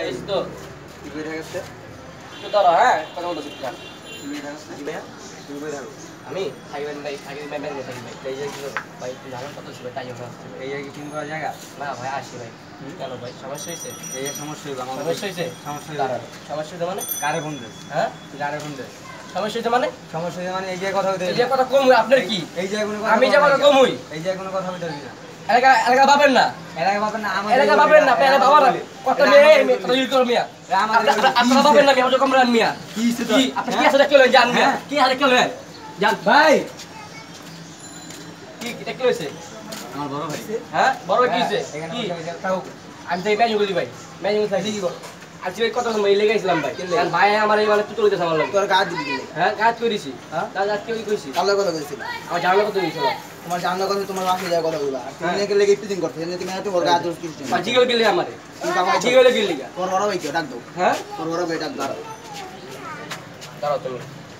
এসে তো কি কইরা গেছে তো ধরো হ্যাঁ কথা বলতেছি কি কইরা গেছে কি ভাইয়া কি কইরা আমি থাকবেন ভাই থাকবেন ভাই বের থাকি ভাই এই যে কি ভাই জানেন কত ছিল তাই আমরা এই যে কি কিন করা জায়গা না ভাই আসি ভাই কেন ভাই সমস্যা হয়েছে এই যে সমস্যা হইলো আমার সমস্যা হয়েছে সমস্যা দাঁড়ান হইলো সমস্যা হয়েছে মানে কারে ফোন দে হ্যাঁ কারে ফোন দে সমস্যা হয়েছে মানে সমস্যা হইছে মানে এই যে কথা হইতে এই যে কথা কম হই আপনার কি এই যে কোনো কথা আমি যে কথা কম হই এই যে কোনো কথা হইতে না এলাকা এলাকা পাবেন না এলাকা বাবা না আমার এলাকা পাবেন না পেলে বাবা না কত মেয়ে কথা ইউজ করো মিয়া আপনারা পাবেন না মিয়া কম রান মিয়া কি কি আপনি কি আছে দেখলেন জান মিয়া কি হারে কেলেন জান ভাই কি দেখলে হইছে আমার বড় ভাই হ্যাঁ বড় কি হইছে এখানে কি তাও আমি তো ম্যাজিক করি ভাই ম্যাজিক থাকি কি করো আজকে ভাই কত সময় লেগেছিলাম ভাই কারণ ভাই আমার এই মানে তুই চলে আমার লাগে তোর কাজ দিবি কি হ্যাঁ কাজ করেছি হ্যাঁ কাজ আজকে কি কইছি কালো কথা কইছিল আমার জানলা কত দিয়েছিল তোমার জানা কথা তোমার বাসে যায় কথা বলা তুমি নাকি লেগে পিটিং করতে তুমি এত বড় কাজ দোষ কিছু বা জিগল গেলে আমারে জিগল গেলে গা তোর বড় ভাই কেউ ডাক দাও হ্যাঁ তোর বড় ভাই ডাক দাও দাঁড়াও তুমি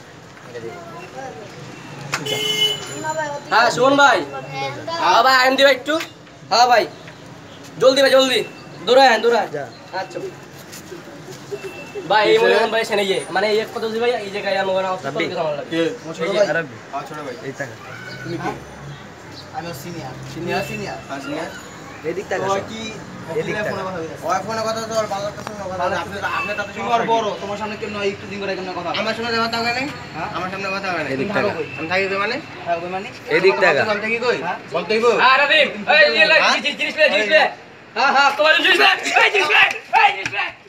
হ্যাঁ শোন ভাই হ্যাঁ ভাই আইন দিবা একটু হ্যাঁ ভাই জলদি ভাই জলদি দৌড়ায় দৌড়ায় আচ্ছা ভাই এই মনে ভাই সেনে ইয়ে মানে এই কত দিই ভাই এই জায়গায় আমার না অত করে আমার লাগে কে ছোট ভাই হ্যাঁ ছোট ভাই এই টাকা তুমি কি আমি সিনিয়র সিনিয়র সিনিয়র হ্যাঁ সিনিয়র এদিক টাকা ওই কি এদিক টাকা ওই ফোনে কথা তো আর ভালো কথা কথা আপনি আপনি তো তোমার বড় তোমার সামনে কেন একটু দিন করে কেন কথা আমার সামনে কথা হবে না হ্যাঁ আমার সামনে কথা হবে না এদিক টাকা আমি থাকি কই মানে থাকি কই মানে এদিক টাকা বলতে কি কই বলতে কই আরে রাদিম এই জিনিস লে হ্যাঁ হ্যাঁ তোমার জিনিস লে এই জিনিস লে